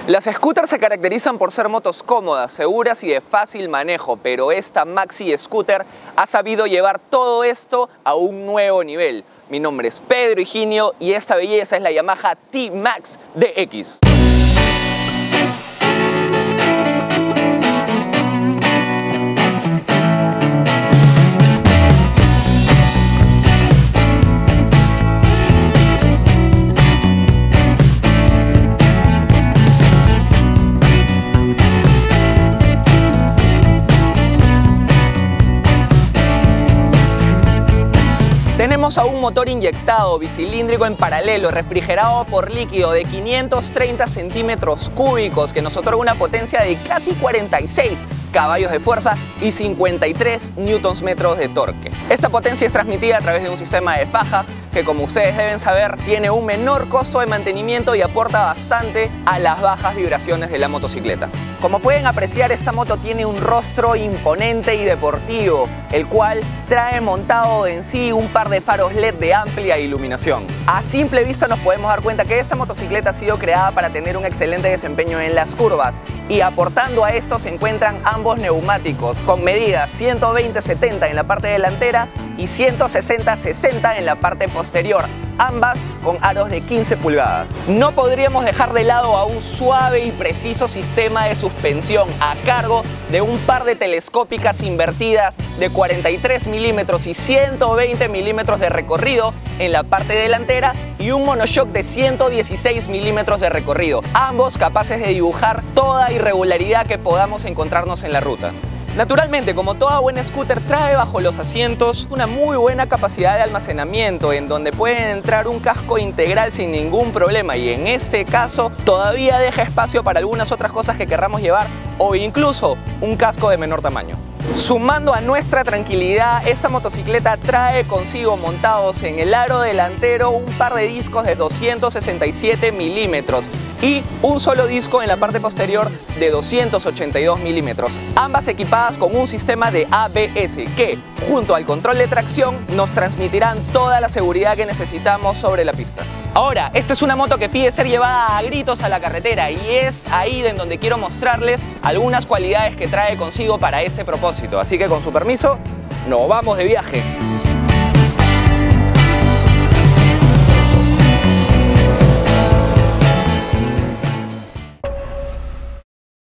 Las scooters se caracterizan por ser motos cómodas, seguras y de fácil manejo, pero esta Maxi Scooter ha sabido llevar todo esto a un nuevo nivel. Mi nombre es Pedro Higinio y esta belleza es la Yamaha T-Max DX. Tenemos a un motor inyectado bicilíndrico en paralelo, refrigerado por líquido de 530 centímetros cúbicos que nos otorga una potencia de casi 46 caballos de fuerza y 53 Nm de torque. Esta potencia es transmitida a través de un sistema de faja que, como ustedes deben saber, tiene un menor costo de mantenimiento y aporta bastante a las bajas vibraciones de la motocicleta. Como pueden apreciar, esta moto tiene un rostro imponente y deportivo, el cual trae montado en sí un par de faros LED de amplia iluminación. A simple vista nos podemos dar cuenta que esta motocicleta ha sido creada para tener un excelente desempeño en las curvas, y aportando a esto se encuentran ambos neumáticos con medidas 120-70 en la parte delantera y 160-60 en la parte posterior, ambas con aros de 15 pulgadas. No podríamos dejar de lado a un suave y preciso sistema de suspensión a cargo de un par de telescópicas invertidas de 43 milímetros y 120 milímetros de recorrido en la parte delantera y un monoshock de 116 milímetros de recorrido, ambos capaces de dibujar toda irregularidad que podamos encontrarnos en la ruta. Naturalmente, como toda buena scooter, trae bajo los asientos una muy buena capacidad de almacenamiento en donde puede entrar un casco integral sin ningún problema, y en este caso todavía deja espacio para algunas otras cosas que querramos llevar o incluso un casco de menor tamaño. Sumando a nuestra tranquilidad, esta motocicleta trae consigo montados en el aro delantero un par de discos de 267 milímetros y un solo disco en la parte posterior de 282 milímetros, ambas equipadas con un sistema de ABS que, junto al control de tracción, nos transmitirán toda la seguridad que necesitamos sobre la pista. Ahora, esta es una moto que pide ser llevada a gritos a la carretera, y es ahí en donde quiero mostrarles algunas cualidades que trae consigo para este propósito. Así que, con su permiso, nos vamos de viaje.